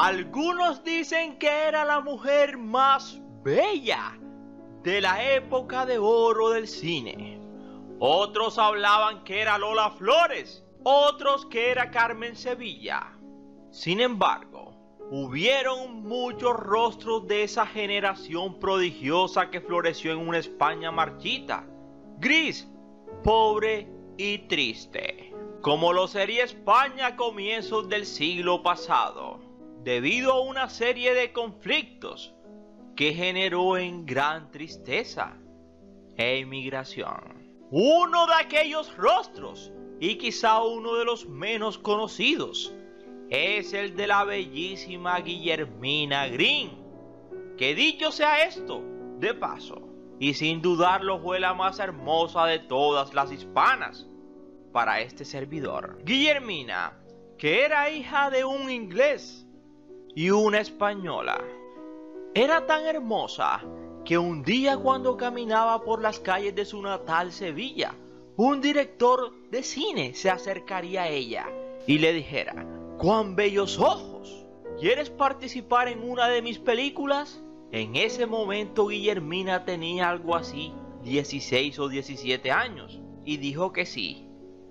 Algunos dicen que era la mujer más bella de la época de oro del cine. Otros hablaban que era Lola Flores, otros que era Carmen Sevilla. Sin embargo, hubieron muchos rostros de esa generación prodigiosa que floreció en una España marchita, gris, pobre y triste, como lo sería España a comienzos del siglo pasado, debido a una serie de conflictos que generó en gran tristeza e inmigración. Uno de aquellos rostros, y quizá uno de los menos conocidos, es el de la bellísima Guillermina Green, que dicho sea esto, de paso, y sin dudarlo fue la más hermosa de todas las hispanas para este servidor. Guillermina, que era hija de un inglés y una española, era tan hermosa que un día cuando caminaba por las calles de su natal Sevilla, un director de cine se acercaría a ella y le dijera: ¡cuán bellos ojos! ¿Quieres participar en una de mis películas? En ese momento Guillermina tenía algo así, 16 o 17 años, y dijo que sí.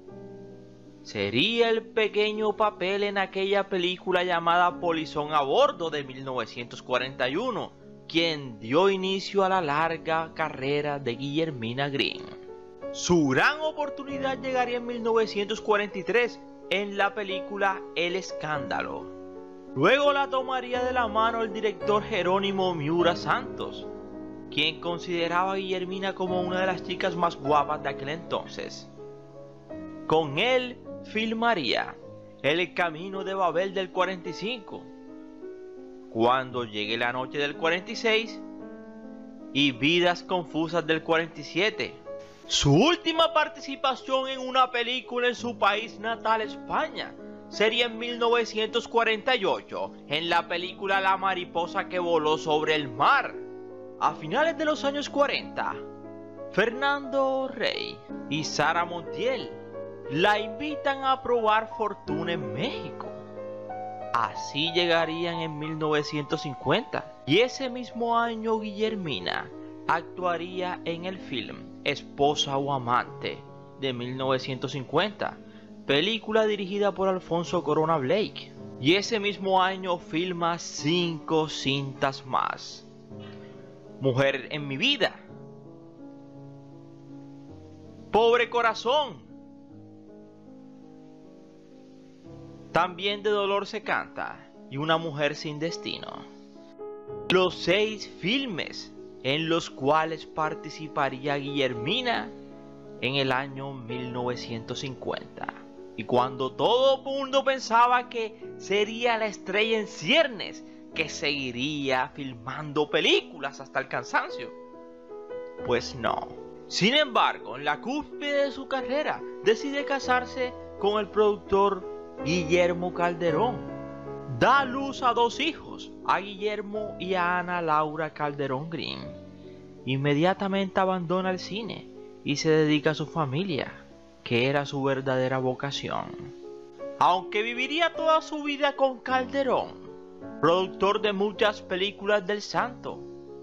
Sería el pequeño papel en aquella película llamada Polizón a Bordo de 1941, quien dio inicio a la larga carrera de Guillermina Green. Su gran oportunidad llegaría en 1943 en la película El Escándalo. Luego la tomaría de la mano el director Jerónimo Miura Santos, quien consideraba a Guillermina como una de las chicas más guapas de aquel entonces. Con él filmaría El Camino de Babel del 45, Cuando llegue la noche del 46 y Vidas confusas del 47. Su última participación en una película en su país natal, España, sería en 1948, en la película La mariposa que voló sobre el mar. A finales de los años 40, Fernando Rey y Sara Montiel la invitan a probar fortuna en México. Así llegarían en 1950, y ese mismo año Guillermina actuaría en el film Esposa o Amante de 1950, película dirigida por Alfonso Corona Blake, y ese mismo año filma 5 cintas más: Mujer en mi vida, Pobre corazón, también De dolor se canta y Una mujer sin destino. Los 6 filmes en los cuales participaría Guillermina en el año 1950. Y cuando todo el mundo pensaba que sería la estrella en ciernes, que seguiría filmando películas hasta el cansancio, pues no. Sin embargo, en la cúspide de su carrera, decide casarse con el productor Guillermo Calderón. Da a luz a 2 hijos, a Guillermo y a Ana Laura Calderón Green. Inmediatamente abandona el cine y se dedica a su familia, que era su verdadera vocación. Aunque viviría toda su vida con Calderón, productor de muchas películas del santo,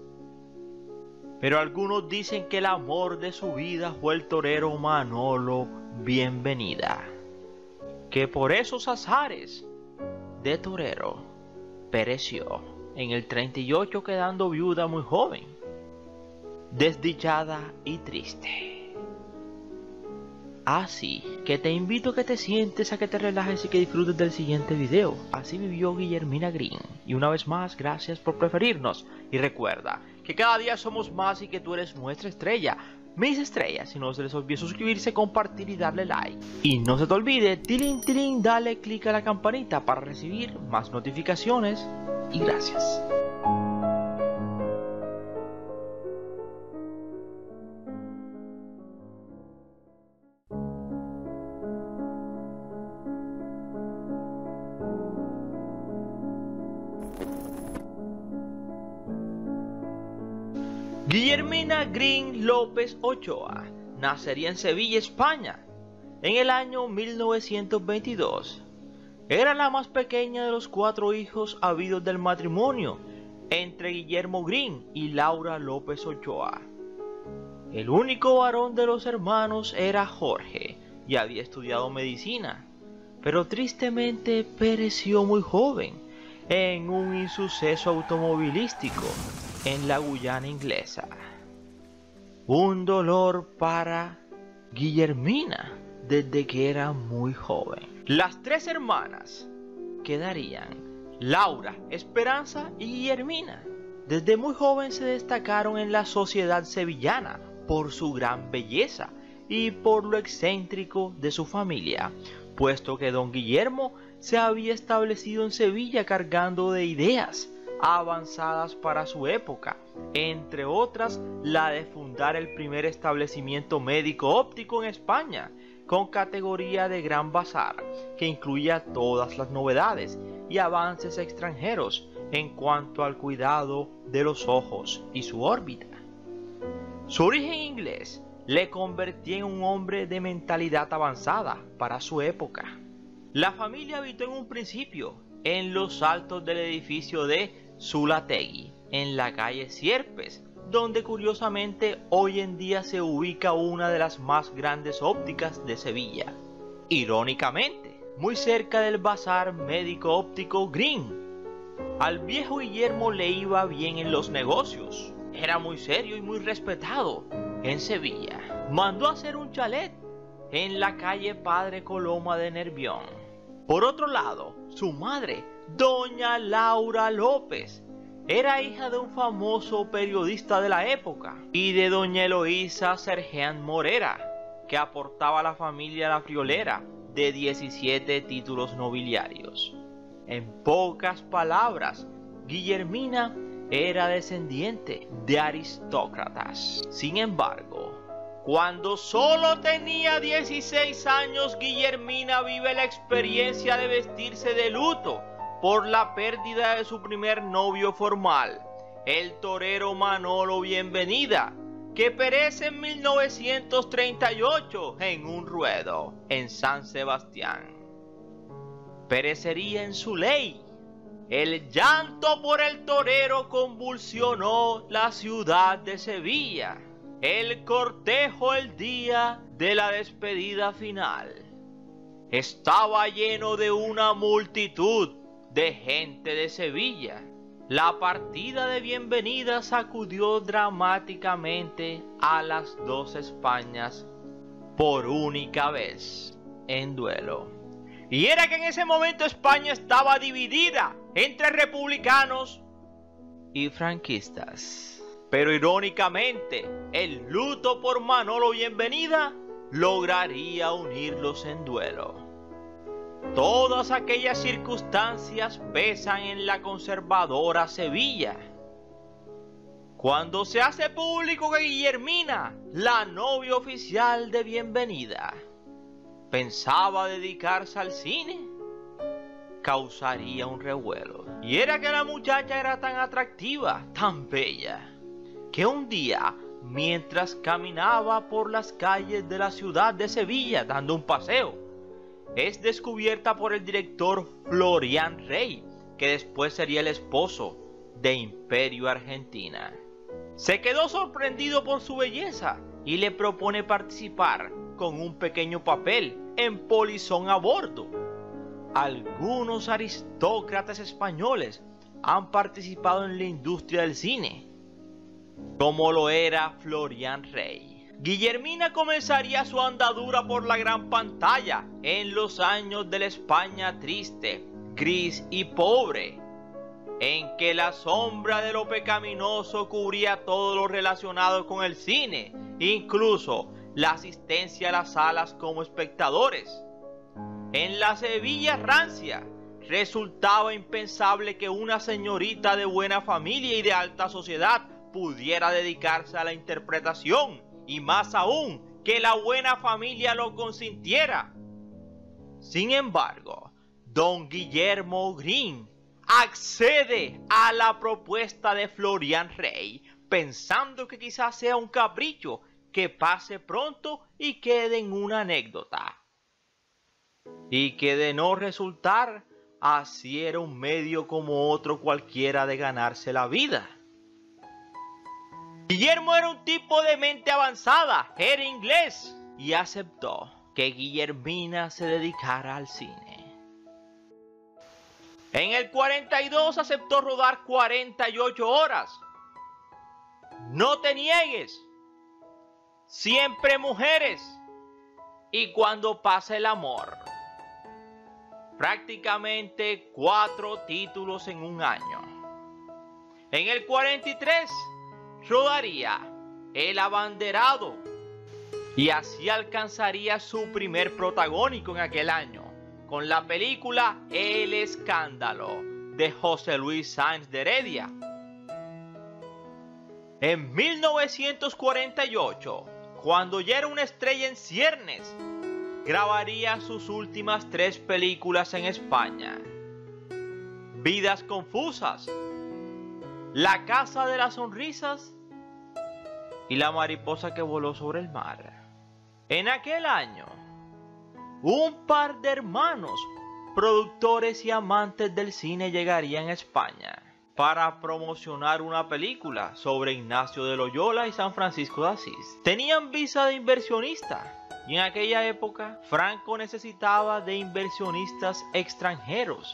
pero algunos dicen que el amor de su vida fue el torero Manolo Bienvenida, que por esos azares de torero pereció en el 38, quedando viuda muy joven, desdichada y triste. Así que te invito a que te sientes, a que te relajes y que disfrutes del siguiente video. Así vivió Guillermina Green. Y una vez más, gracias por preferirnos. Y recuerda que cada día somos más y que tú eres nuestra estrella. Mis estrellas, y no se les olvide suscribirse, compartir y darle like. Y no se te olvide, tilín tilín, dale click a la campanita para recibir más notificaciones. Y gracias. Guillermina Green López Ochoa nacería en Sevilla, España, en el año 1922. Era la más pequeña de los 4 hijos habidos del matrimonio entre Guillermo Green y Laura López Ochoa. El único varón de los hermanos era Jorge y había estudiado medicina, pero tristemente pereció muy joven en un insuceso automovilístico en la Guyana inglesa. Un dolor para Guillermina desde que era muy joven. Las 3 hermanas quedarían Laura, Esperanza y Guillermina. Desde muy joven se destacaron en la sociedad sevillana por su gran belleza y por lo excéntrico de su familia, puesto que don Guillermo se había establecido en Sevilla cargando de ideas avanzadas para su época, entre otras la de fundar el primer establecimiento médico óptico en España, con categoría de Gran Bazar, que incluía todas las novedades y avances extranjeros en cuanto al cuidado de los ojos y su órbita. Su origen inglés le convertía en un hombre de mentalidad avanzada para su época. La familia habitó en un principio en los altos del edificio de Zulátegui, en la calle Sierpes, donde curiosamente hoy en día se ubica una de las más grandes ópticas de Sevilla. Irónicamente, muy cerca del bazar médico óptico Green. Al viejo Guillermo le iba bien en los negocios, era muy serio y muy respetado en Sevilla. Mandó a hacer un chalet en la calle Padre Coloma de Nervión. Por otro lado, su madre, doña Laura López, era hija de un famoso periodista de la época y de doña Eloísa Sergeant Morera, que aportaba a la familia la friolera de 17 títulos nobiliarios. En pocas palabras, Guillermina era descendiente de aristócratas. Sin embargo, cuando solo tenía 16 años, Guillermina vive la experiencia de vestirse de luto por la pérdida de su primer novio formal, el torero Manolo Bienvenida, que perece en 1938 en un ruedo en San Sebastián. Perecería en su ley. El llanto por el torero convulsionó la ciudad de Sevilla. El cortejo el día de la despedida final estaba lleno de una multitud de gente de Sevilla. La partida de Bienvenida sacudió dramáticamente a las 2 Españas por única vez en duelo. Y era que en ese momento España estaba dividida entre republicanos y franquistas. Pero irónicamente, el luto por Manolo Bienvenida lograría unirlos en duelo. Todas aquellas circunstancias pesan en la conservadora Sevilla. Cuando se hace público que Guillermina, la novia oficial de Bienvenida, pensaba dedicarse al cine, causaría un revuelo. Y era que la muchacha era tan atractiva, tan bella, que un día, mientras caminaba por las calles de la ciudad de Sevilla dando un paseo, es descubierta por el director Florian Rey, que después sería el esposo de Imperio Argentina. Se quedó sorprendido por su belleza y le propone participar con un pequeño papel en Polizón a bordo. Algunos aristócratas españoles han participado en la industria del cine, como lo era Florian Rey. Guillermina comenzaría su andadura por la gran pantalla en los años de la España triste, gris y pobre, en que la sombra de lo pecaminoso cubría todo lo relacionado con el cine, incluso la asistencia a las salas como espectadores. En la Sevilla rancia, resultaba impensable que una señorita de buena familia y de alta sociedad pudiera dedicarse a la interpretación, y más aún, que la buena familia lo consintiera. Sin embargo, don Guillermo Green accede a la propuesta de Florian Rey, pensando que quizás sea un capricho que pase pronto y quede en una anécdota. y que de no resultar, así era un medio como otro cualquiera de ganarse la vida. Guillermo era un tipo de mente avanzada, era inglés y aceptó que Guillermina se dedicara al cine. En el 42 aceptó rodar 48 horas. No te niegues, siempre mujeres y cuando pase el amor. Prácticamente 4 títulos en un año. En el 43 rodaría El Abanderado y así alcanzaría su primer protagónico en aquel año con la película El Escándalo de José Luis Sáenz de Heredia. En 1948, cuando ya era una estrella en ciernes, grabaría sus últimas 3 películas en España: Vidas confusas, La Casa de las Sonrisas y La Mariposa que voló sobre el mar. En aquel año, un par de hermanos, productores y amantes del cine, llegarían a España para promocionar una película sobre Ignacio de Loyola y San Francisco de Asís. Tenían visa de inversionista y en aquella época Franco necesitaba de inversionistas extranjeros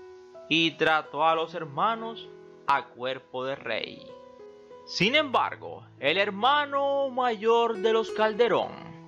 y trató a los hermanos a cuerpo de rey. Sin embargo, el hermano mayor de los Calderón,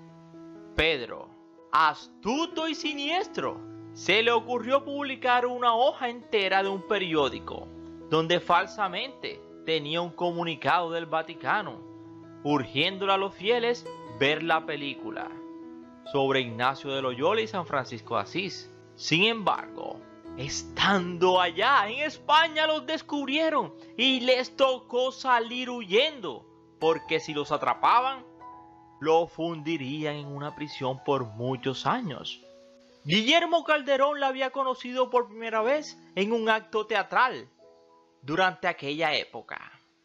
Pedro, astuto y siniestro, se le ocurrió publicar una hoja entera de un periódico donde falsamente tenía un comunicado del Vaticano urgiéndole a los fieles ver la película sobre Ignacio de Loyola y San Francisco de Asís. Sin embargo, estando allá en España los descubrieron y les tocó salir huyendo, porque si los atrapaban, lo fundirían en una prisión por muchos años. Guillermo Calderón la había conocido por primera vez en un acto teatral durante aquella época.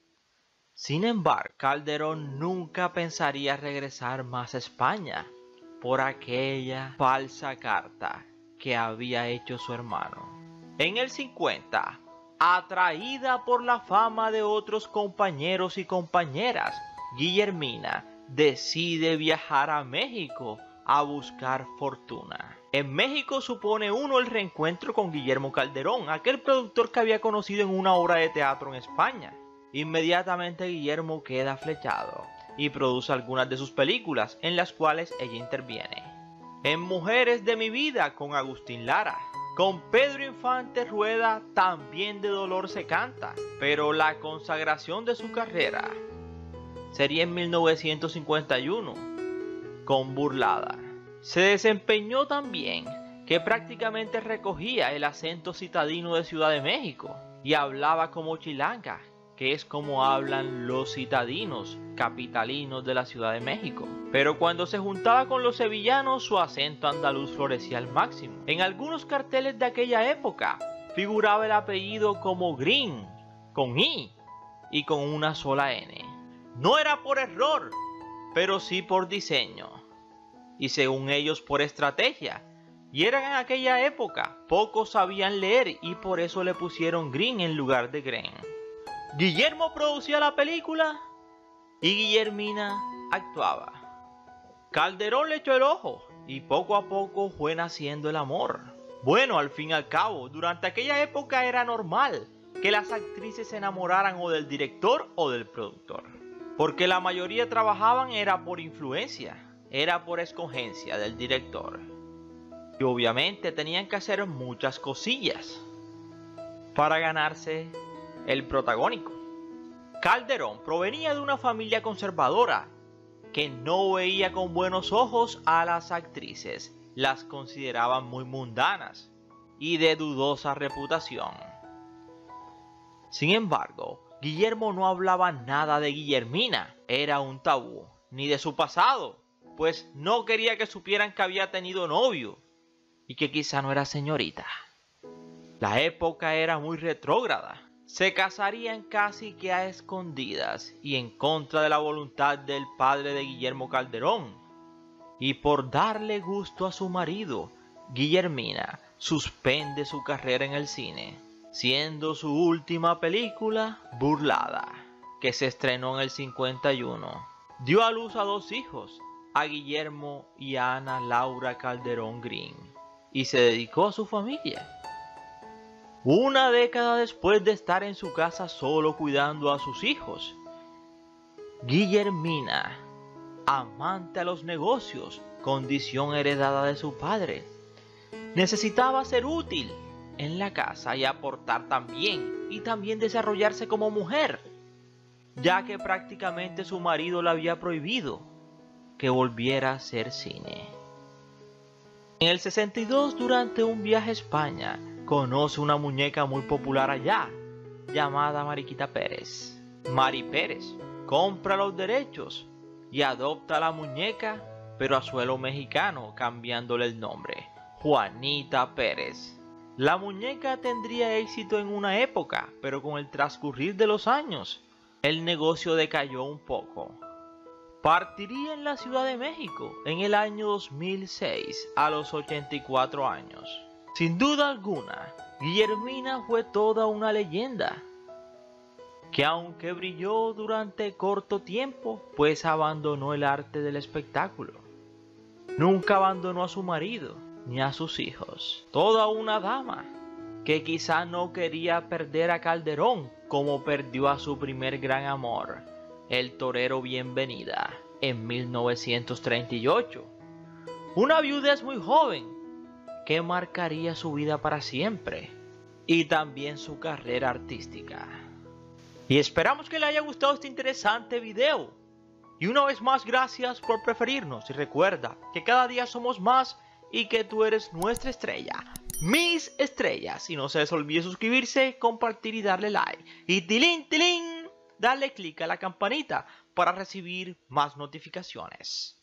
Sin embargo, Calderón nunca pensaría regresar más a España por aquella falsa carta que había hecho su hermano. En el 50, atraída por la fama de otros compañeros y compañeras, Guillermina decide viajar a México a buscar fortuna. En México supone uno el reencuentro con Guillermo Calderón, aquel productor que había conocido en una obra de teatro en España. Inmediatamente Guillermo queda flechado y produce algunas de sus películas en las cuales ella interviene. En Mujeres de mi vida con Agustín Lara. Con Pedro Infante rueda También de dolor se canta, pero la consagración de su carrera sería en 1951 con Burlada. Se desempeñó tan bien que prácticamente recogía el acento citadino de Ciudad de México y hablaba como chilanga, que es como hablan los citadinos capitalinos de la Ciudad de México. Pero cuando se juntaba con los sevillanos, su acento andaluz florecía al máximo. En algunos carteles de aquella época figuraba el apellido como Green, con I y con una sola N. No era por error, pero sí por diseño, y según ellos por estrategia. Y eran en aquella época, pocos sabían leer y por eso le pusieron Green en lugar de Green. Guillermo producía la película y Guillermina actuaba. Calderón le echó el ojo y poco a poco fue naciendo el amor. Bueno, al fin y al cabo, durante aquella época era normal que las actrices se enamoraran o del director o del productor, porque la mayoría trabajaban era por influencia, era por escogencia del director. Y obviamente tenían que hacer muchas cosillas para ganarse el protagónico. Calderón provenía de una familia conservadora que no veía con buenos ojos a las actrices, las consideraban muy mundanas y de dudosa reputación. Sin embargo, Guillermo no hablaba nada de Guillermina, era un tabú, ni de su pasado, pues no quería que supieran que había tenido novio y que quizá no era señorita. La época era muy retrógrada. Se casarían casi que a escondidas y en contra de la voluntad del padre de Guillermo Calderón. Y por darle gusto a su marido, Guillermina suspende su carrera en el cine, siendo su última película Burlada, que se estrenó en el 51. Dio a luz a 2 hijos, a Guillermo y a Ana Laura Calderón Green, y se dedicó a su familia. Una década después de estar en su casa solo cuidando a sus hijos, Guillermina, amante a los negocios, condición heredada de su padre, necesitaba ser útil en la casa y aportar también, y también desarrollarse como mujer, ya que prácticamente su marido le había prohibido que volviera a hacer cine. En el 62, durante un viaje a España, conoce una muñeca muy popular allá, llamada Mariquita Pérez. Mari Pérez compra los derechos y adopta a la muñeca, pero a suelo mexicano, cambiándole el nombre, Juanita Pérez. La muñeca tendría éxito en una época, pero con el transcurrir de los años, el negocio decayó un poco. Partiría en la Ciudad de México en el año 2006 a los 84 años. Sin duda alguna, Guillermina fue toda una leyenda, que aunque brilló durante corto tiempo, pues abandonó el arte del espectáculo. Nunca abandonó a su marido ni a sus hijos. Toda una dama que quizá no quería perder a Calderón como perdió a su primer gran amor, el torero Bienvenida, en 1938. Una viudez muy joven que marcaría su vida para siempre y también su carrera artística. Y esperamos que le haya gustado este interesante video. Y una vez más, gracias por preferirnos. Y recuerda que cada día somos más y que tú eres nuestra estrella. Mis estrellas. Y no se les olvide suscribirse, compartir y darle like. Y tilín, tilín, darle click a la campanita para recibir más notificaciones.